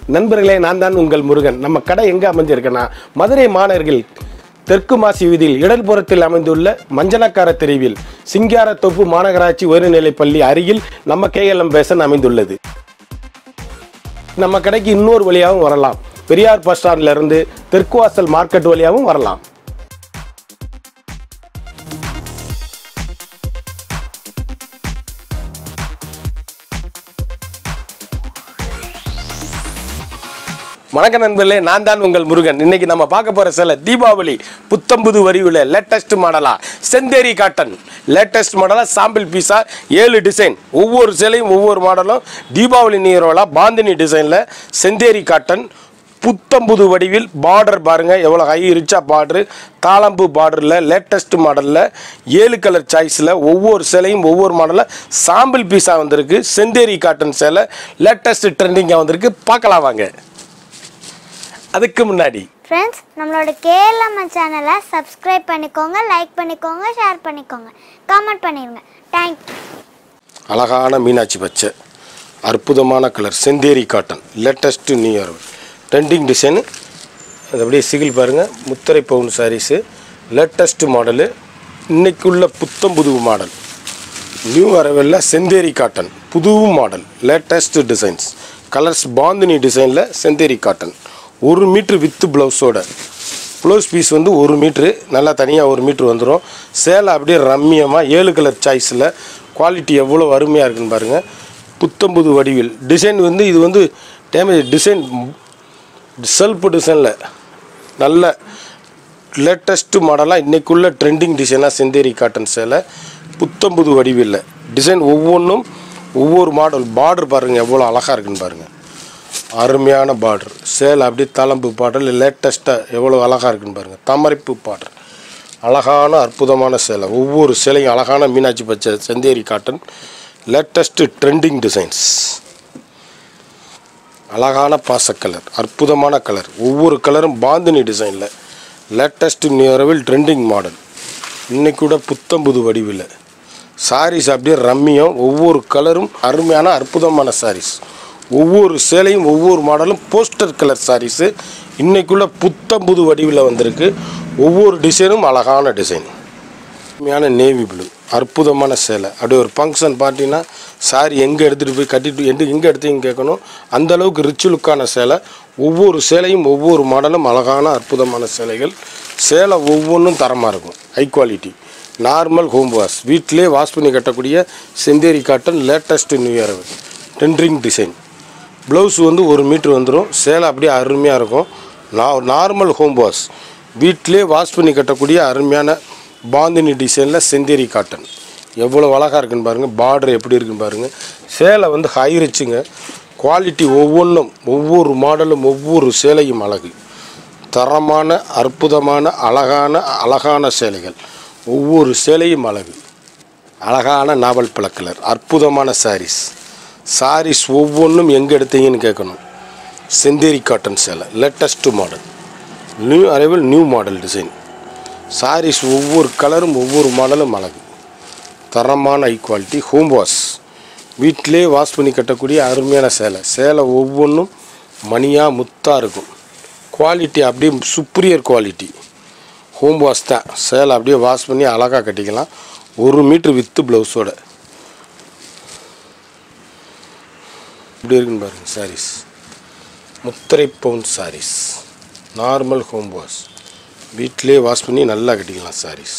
நண்பர்களே, நான் தான் உங்கள் முருகன். நம்ம கடை எங்கே அமைஞ்சிருக்குன்னா, மதுரை மாநகரில் தெற்கு மாசி வீதியில் இடதுபுறத்தில் அமைந்துள்ள மஞ்சனக்கார தெருவில் சிங்காரத்தோப்பு மாநகராட்சி உயர்நிலைப்பள்ளி அருகில் நம்ம KLM அமைந்துள்ளது. நம்ம கடைக்கு இன்னொரு வழியாகவும் வரலாம். பெரியார் பஸ் ஸ்டாண்ட்ல இருந்து தெற்கு வாசல் மார்க்கெட் வழியாகவும் வரலாம். வணக்கம் நண்பர்களே, நான் தான் உங்கள் முருகன். இன்னைக்கு நம்ம பார்க்க போற சேலை தீபாவளி புத்தம்புது வரிவுல லேட்டஸ்ட் மாடலா செந்தேரி காட்டன் லேட்டஸ்ட் மாடலா சாம்பிள் பீஸா 7 டிசைன். ஒவ்வொரு சேலையும் ஒவ்வொரு மாடலும் தீபாவளி நியரோலா பாந்தினி டிசைன்ல செந்தேரி காட்டன் புத்தம்புது வடிவில். பார்டர் பாருங்க எவ்வளோ ஹை ரிச்சா பார்டரு, தாளம்பூ பார்டரில் லேட்டஸ்ட் மாடலில் 7 கலர் சாய்ஸில் ஒவ்வொரு சேலையும் ஒவ்வொரு மாடலில் சாம்பிள் பீஸாக வந்திருக்கு. செந்தேரி காட்டன் சேலை லேட்டஸ்ட் ட்ரெண்டிங்காக வந்திருக்கு. பார்க்கலாம் வாங்க. அதுக்கு முன்னாடி ஃப்ரெண்ட்ஸ், நம்மளோட KLMN சேனலை சப்ஸ்கிரைப் பண்ணிக்கோங்க, லைக் பண்ணிக்கோங்க, ஷேர் பண்ணிக்கோங்க, கமெண்ட் பண்ணிடுங்க. தேங்க்யூ. அழகான மீனாட்சி பச்சை, அற்புதமான colour Chanderi cotton latest new trending design. அது அப்படியே சிகில் பாருங்கள். முத்திரை பவுன் சாரீஸு லேட்டஸ்ட் மாடலு. இன்றைக்குள்ள புத்தம் புது model new arrival Chanderi cotton புது model latest designs colours. Bandhani டிசைனில் செந்தேரி காட்டன் 1 மீட்ரு வித்து ப்ளவுஸோட. ப்ளவுஸ் பீஸ் வந்து 1 மீட்ரு, நல்லா தனியாக 1 மீட்ரு வந்துடும். சேலை அப்படியே ரம்மியமாக 7 கலர் சாய்ஸில். குவாலிட்டி எவ்வளோ அருமையாக இருக்குன்னு பாருங்கள். புத்தம்புது வடிவில் டிசைன் வந்து இது வந்து டேமேஜ் டிசைன் செல்ஃப் டிசைனில் நல்ல லேட்டஸ்ட்டு மாடலாக இன்றைக்குள்ள ட்ரெண்டிங் டிசைனாக செந்தேரி காட்டன் சேலை புத்தம்புது வடிவில். டிசைன் ஒவ்வொன்றும் ஒவ்வொரு மாடல். பார்டர் பாருங்கள் எவ்வளோ அழகாக இருக்குன்னு பாருங்கள். அருமையான பார்டர். சேலை அப்படியே தளம்பு பார்டர் லேட்டஸ்ட்டாக எவ்வளோ அழகாக இருக்குன்னு பாருங்கள். தாமரைப்பூ பார்டர். அழகான அற்புதமான சேலை. ஒவ்வொரு சேலையும் அழகான மீனாட்சி பச்சை Chanderi cotton latest trending designs. அழகான பாசக்கலர், அற்புதமான கலர். ஒவ்வொரு கலரும் பாந்தினி டிசைனில் லேட்டஸ்ட் நியூரவில் ட்ரெண்டிங் மாடல். இன்னைக்கு கூட புத்தம்புது வடிவில் சாரீஸ் அப்படியே ரம்மியம். ஒவ்வொரு கலரும் அருமையான அற்புதமான சாரீஸ். ஒவ்வொரு சேலையும் ஒவ்வொரு மாடலும் போஸ்டர் கலர் சாரீஸு. இன்றைக்குள்ள புத்தம்புது வடிவில் வந்திருக்கு. ஒவ்வொரு டிசைனும் அழகான டிசைன். அருமையான நேவி ப்ளூ அற்புதமான சேலை. அப்படியே ஒரு ஃபங்க்ஷன் பார்ட்டினா சாரி எங்கே எடுத்துகிட்டு போய் கட்டிட்டு எங்கே எடுத்தீங்க கேட்கணும். அந்தளவுக்கு ரிச் லுக்கான சேலை. ஒவ்வொரு சேலையும் ஒவ்வொரு மாடலும் அழகான அற்புதமான சேலைகள். சேலை ஒவ்வொன்றும் தரமாக இருக்கும். High quality normal home wash வீட்டிலே வாஷ் பண்ணி கட்டக்கூடிய Chanderi cotton latest new year trending design. Blouse வந்து 1 மீட்ரு வந்துடும். சேலை அப்படியே அருமையாக இருக்கும். நார்மல் ஹோம் வாஷ் வீட்டிலே வாஷ் பண்ணி கட்டக்கூடிய அருமையான பாந்தினி டிசைனில் செந்தேரி காட்டன் எவ்வளோ அழகாக இருக்குன்னு பாருங்கள். பார்டர் எப்படி இருக்குன்னு பாருங்கள். சேலை வந்து ஹை ரிச்சுங்க. குவாலிட்டி ஒவ்வொன்றும் ஒவ்வொரு மாடலும் ஒவ்வொரு சேலையும் அழகு. தரமான அற்புதமான அழகான சேலைகள். ஒவ்வொரு சேலையும் அழகு. அழகான நாவல் பழ கலர் அற்புதமான சாரீஸ் ஒவ்வொன்றும் எங்கே எடுத்தீங்கன்னு கேட்கணும். செந்தேரி காட்டன் சேலை latest model new arrival new model design. Saris ஒவ்வொரு கலரும் ஒவ்வொரு மாடலும் அழகு. தரமான ஹை குவாலிட்டி ஹோம் வாஷ் வீட்டிலே வாஷ் பண்ணி கட்டக்கூடிய அருமையான சேலை ஒவ்வொன்றும் மணியாக முத்தாக இருக்கும். குவாலிட்டி அப்படியே சுப்ரியர் குவாலிட்டி. ஹோம் வாஷ் தான். சேலை அப்படியே வாஷ் பண்ணி அழகாக கட்டிக்கலாம். 1 மீட்ரு வித்து ப்ளவுஸோட. இப்படி இருக்குன்னு பாருங்கள். சாரீஸ் முத்திரை பவுன் சாரீஸ் நார்மல் ஹோம் வாஷ் வீட்டிலே வாஷ் பண்ணி நல்லா கட்டிக்கலாம். சாரீஸ்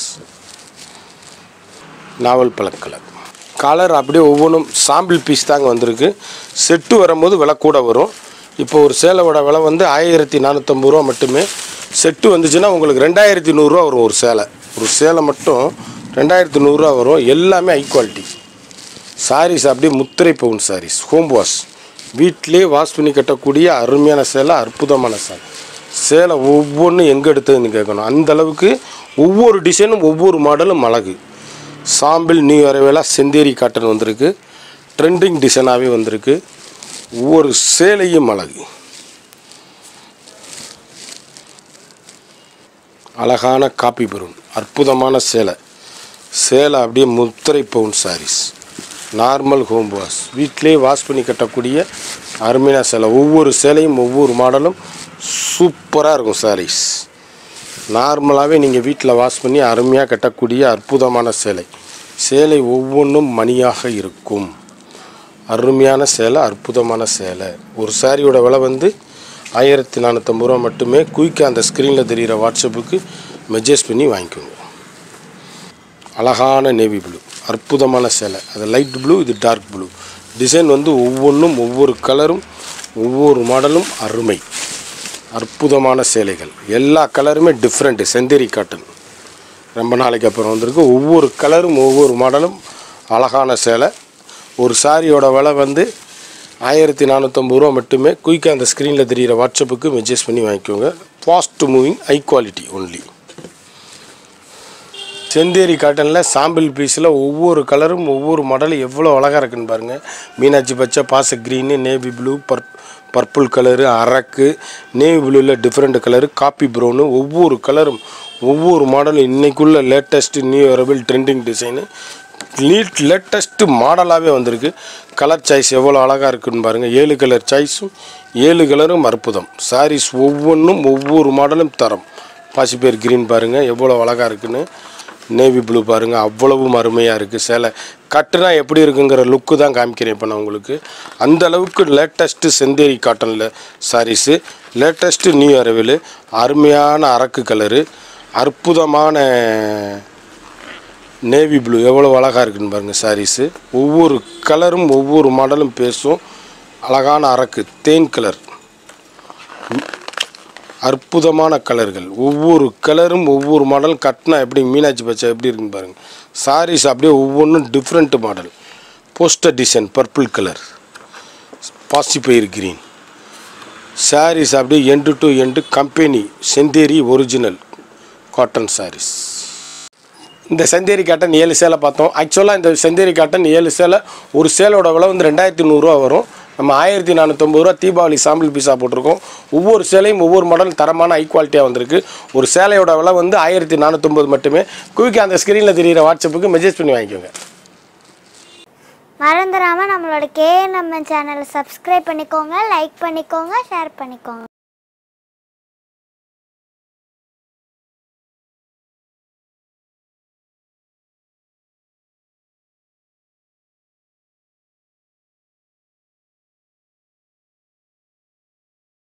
நாவல் பழக்கலர் கலர் அப்படியே ஒவ்வொன்றும் சாம்பிள் பீஸ் தாங்க வந்திருக்கு. செட்டு வரும்போது விலை கூட வரும். இப்போ ஒரு சேலையோட விலை வந்து 1450 ரூபா மட்டுமே. செட்டு வந்துச்சுன்னா உங்களுக்கு 2100 ரூபா வரும். ஒரு சேலை மட்டும் 2100 ரூபா வரும். எல்லாமே ஹை குவாலிட்டி சாரீஸ். அப்படியே முத்திரை பவுன் சாரீஸ் ஹோம் வாஷ் வீட்டிலே வாஷ் பண்ணி கட்டக்கூடிய அருமையான சேலை அற்புதமான சேலை ஒவ்வொன்றும் எங்கே எடுத்ததுன்னு கேட்கணும். அந்தளவுக்கு ஒவ்வொரு டிசைனும் ஒவ்வொரு மாடலும் அழகு. Sample new arrival Chanderi cotton வந்திருக்கு. ட்ரெண்டிங் டிசைனாகவே வந்திருக்கு. ஒவ்வொரு சேலையும் அழகு. அழகான காப்பி பரூன் அற்புதமான சேலை. அப்படியே முத்திரை பவுன் சாரீஸ் நார்மல் ஹோம் வாஷ் வீட்டிலே வாஷ் பண்ணி கட்டக்கூடிய அருமையான சேலை. ஒவ்வொரு சேலையும் ஒவ்வொரு மாடலும் சூப்பராக இருக்கும். சாரீஸ் நார்மலாகவே நீங்கள் வீட்டில் வாஷ் பண்ணி அருமையாக கட்டக்கூடிய அற்புதமான சேலை. சேலை ஒவ்வொன்றும் மணியாக இருக்கும். அருமையான சேலை, அற்புதமான சேலை. ஒரு சாரியோட விலை வந்து 1450 ரூபா மட்டுமே. குயிக்காக அந்த ஸ்க்ரீனில் தெரிகிற வாட்ஸ்அப்புக்கு மெசேஜ் பண்ணி வாங்கிக்கோங்க. அழகான நேவி ப்ளூ, அற்புதமான சேலை. அது லைட் ப்ளூ, இது டார்க் ப்ளூ. டிசைன் வந்து ஒவ்வொன்றும் ஒவ்வொரு கலரும் ஒவ்வொரு மாடலும் அருமை. அற்புதமான சேலைகள். எல்லா கலருமே டிஃப்ரெண்ட்டு. செந்தேரி காட்டன் ரொம்ப நாளைக்கு அப்புறம் வந்திருக்கு. ஒவ்வொரு கலரும் ஒவ்வொரு மாடலும் அழகான சேலை. ஒரு சாரியோட விலை வந்து 1450 ரூபா மட்டுமே. குயிக்காக அந்த ஸ்க்ரீனில் தெரிகிற வாட்ஸ்அப்புக்கு மெசேஜ் பண்ணி வாங்கிக்கோங்க. Fast moving, high quality only. Chanderi காட்டனில் சாம்பிள் பீஸில் ஒவ்வொரு கலரும் ஒவ்வொரு மாடலும் எவ்வளோ அழகாக இருக்குன்னு பாருங்கள். மீனாட்சி பச்சை, பாச green, navy blue, purple colour, அரக்கு, நேவி ப்ளூவில் டிஃப்ரெண்ட் கலரு, காப்பி ப்ரௌனு. ஒவ்வொரு கலரும் ஒவ்வொரு மாடலும் இன்றைக்குள்ள லேட்டஸ்ட்டு நியூ அரபிள் ட்ரெண்டிங் டிசைனு லேட்டஸ்ட்டு மாடலாகவே வந்திருக்கு. கலர் சாய்ஸ் எவ்வளோ அழகாக இருக்குன்னு பாருங்கள். 7 கலர் சாய்ஸும் 7 கலரும் அற்புதம். சாரீஸ் ஒவ்வொன்றும் ஒவ்வொரு மாடலும் தரம். பாசிப்பேர் க்ரீன் பாருங்கள் எவ்வளோ அழகாக இருக்குன்னு. நேவி ப்ளூ பாருங்கள் அவ்வளவும் அருமையாக இருக்குது. சேலை கட்டுனா எப்படி இருக்குங்கிற லுக்கு தான் காமிக்கிறேன் இப்போ நான் உங்களுக்கு. அந்த அளவுக்கு லேட்டஸ்ட்டு செந்தேரி காட்டனில் சாரீஸு, லேட்டஸ்ட்டு நியூ அரவில், அருமையான அரக்கு கலரு, அற்புதமான நேவி ப்ளூ எவ்வளோ அழகாக இருக்குன்னு பாருங்கள். சாரீஸு ஒவ்வொரு கலரும் ஒவ்வொரு மாடலும் பேசும். அழகான அரக்கு, தேன் கலர், அற்புதமான கலர்கள். ஒவ்வொரு கலரும் ஒவ்வொரு மாடலும் கட்டினா எப்படி மீனாட்சி பச்சை எப்படி இருக்குன்னு பாருங்கள். சாரீஸ் அப்படியே ஒவ்வொன்றும் different model. Poster design purple colour, பாசிப்பயிர் க்ரீன். சாரீஸ் அப்படியே end to end company Chanderi original cotton saris. இந்த செந்தேரி காட்டன் 7 சேலை பார்த்தோம். ஆக்சுவலாக இந்த செந்தேரி காட்டன் 7 சேலை, ஒரு சேலோட விலை வந்து 2100 ரூபா வரும். நம்ம 1450 ரூபா தீபாவளி சாம்பிள் பீஸாக போட்டிருக்கோம். ஒவ்வொரு சேலையும் ஒவ்வொரு மாடல் தரமான ஹை குவாலிட்டியாக வந்திருக்கு. ஒரு சேலையோட விலை வந்து 1450 மட்டுமே. குயிக்காக அந்த ஸ்க்ரீனில் தெரிகிற வாட்ஸ்அப்புக்கு மெசேஜ் பண்ணி வாங்கிக்கோங்க. மறந்துடாமல் நம்மளோட KLMN சேனலை சப்ஸ்கிரைப் பண்ணிக்கோங்க, லைக் பண்ணிக்கோங்க, ஷேர் பண்ணிக்கோங்க.